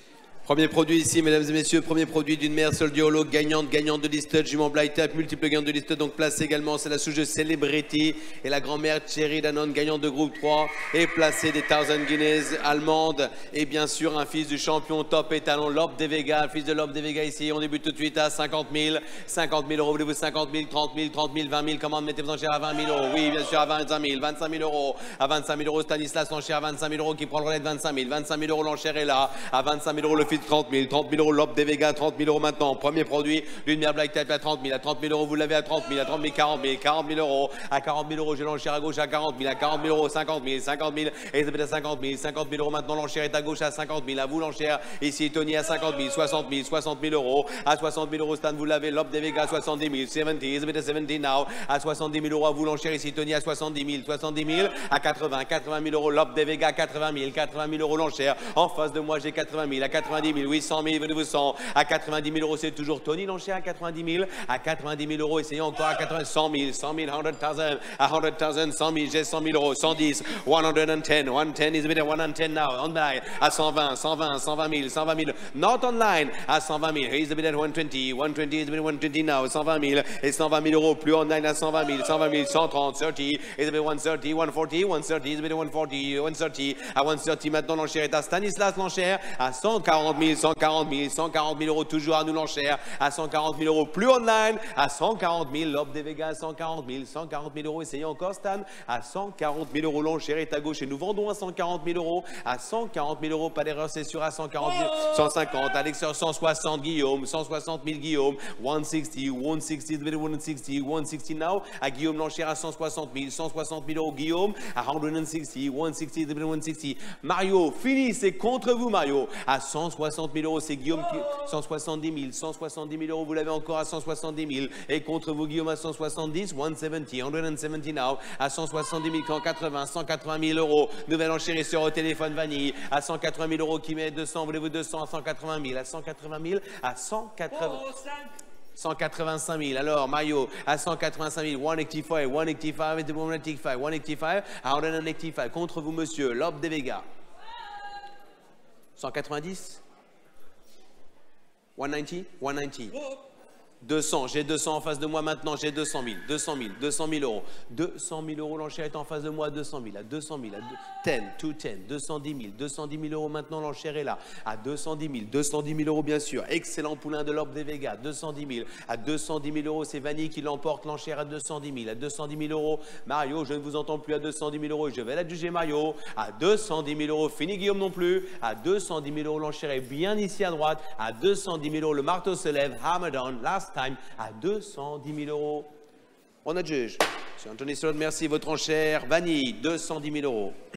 Premier produit ici, mesdames et messieurs, premier produit d'une mère Soldiolo, gagnante de listed, jument blind tap, multiple gagnante de listed, donc placée également, c'est la souche de Celebrity et la grand-mère Cherry Danone, gagnante de groupe 3 et placée des 1000 Guinness allemandes et bien sûr un fils du champion top étalon Lob de Vega, fils de Lob de Vega ici, on débute tout de suite à 50 000 euros, voulez-vous 50 000, 30 000, 30 000, 20 000, comment mettez-vous en cher à 20 000 euros, oui bien sûr à 25 000, 25 000 euros, à 25 000 euros Stanislas l'enchère à 25 000 euros qui prend le relais de 25 000, 25 000 euros l'enchère est là, à 25 000 euros le fils de 30 000, 30 000 euros Lob de Vega, 30 000 euros maintenant, premier produit, lumière black type à 30 000, à 30 000 euros vous l'avez à 30 000, à 30 000, 40 000, 40 000 euros, à 40 000 euros j'ai l'enchère à gauche à 40 000, à 40 000 euros 50 000, 50 000, et à 50 000, 50 000 euros maintenant l'enchère est à gauche à 50 000, à vous l'enchère, ici Tony à 50 000, 60 000, 60 000 euros, à 60 000 euros Stan vous l'avez, Lob de Vega 70 000, 70, is a bit of 70 now, à 70 000 euros à vous l'enchère, ici Tony à 70 000, 70 000, à 80 000 euros, Lob de Vega 80 000 euros l'enchère, en face de moi j'ai 80 000, à 90 000, oui 100 000, venez-vous 100, à 90 000 euros c'est toujours Tony l'enchère à 90 000, à 90 000 euros, essayons encore à 80 100 000, 100 000, 100 000, à 100 000, 100 000, j'ai 100 000 euros, 110, 110, 110 is a bit of 110 now, online, à 120 000, 120 000, not online, à 120 000, here's a bit at 120, 120 is a bit 120 now, 120 000, et 120 000 euros, plus online à 120 000, 120 000, 130, 30, is a bit 130, 140, 130 is a bit 140, 130, à 130 maintenant l'enchère est à Stanislas l'enchère, à 140 000, 140 000, 140 000 euros, toujours à nous l'enchère, à 140 000 euros, plus online, à 140 000, Lob de Vega, 140 000, 140 000 euros, essayons encore Stan, à 140 000 euros, l'enchère est à gauche et nous vendons à 140 000 euros, à 140 000 euros, pas d'erreur, c'est sûr, à 140 000, 150, Alexeur 160, Guillaume, 160 000 Guillaume, 160, 160, 160, 160 now, à Guillaume l'enchère à 160 000, 160 000 euros, Guillaume, à 160, 160, 160, Mario, fini, c'est contre vous Mario, à 160 000 euros, c'est Guillaume qui, 170 000, 170 000 euros, vous l'avez encore à 170 000, et contre vous Guillaume à 170, 170 now, à 170 000, 180 000 euros, nouvelle enchérisseur au téléphone vanille, à 180 000 euros qui met 200, voulez-vous 200 à 180 000, à 180 000, à 185 000, alors Mario à 185 000, 185, 185, 185, 185, à 185, contre vous monsieur, Lob de Vega, 190, 190, 190. 200, j'ai 200 en face de moi maintenant, j'ai 200 000, 200 000, 200 000 euros. 200 000 euros, l'enchère est en face de moi, 200 000, à 200 000, à 10, 210 000, 210 000 euros maintenant, l'enchère est là, à 210 000 euros bien sûr. Excellent poulain de Lob de Vega, 210 000, à 210 000 euros, c'est Vanille qui l'emporte, l'enchère à 210 000, à 210 000 euros. Mario, je ne vous entends plus à 210 000 euros, je vais l'adjuger Mario, à 210 000 euros, fini Guillaume non plus, à 210 000 euros, l'enchère est bien ici à droite, à 210 000 euros, le marteau se lève, hammer down, last time, à 210 000 euros. On adjuge. Monsieur Anthony Sloan, merci. Votre enchère, Vanille, 210 000 euros.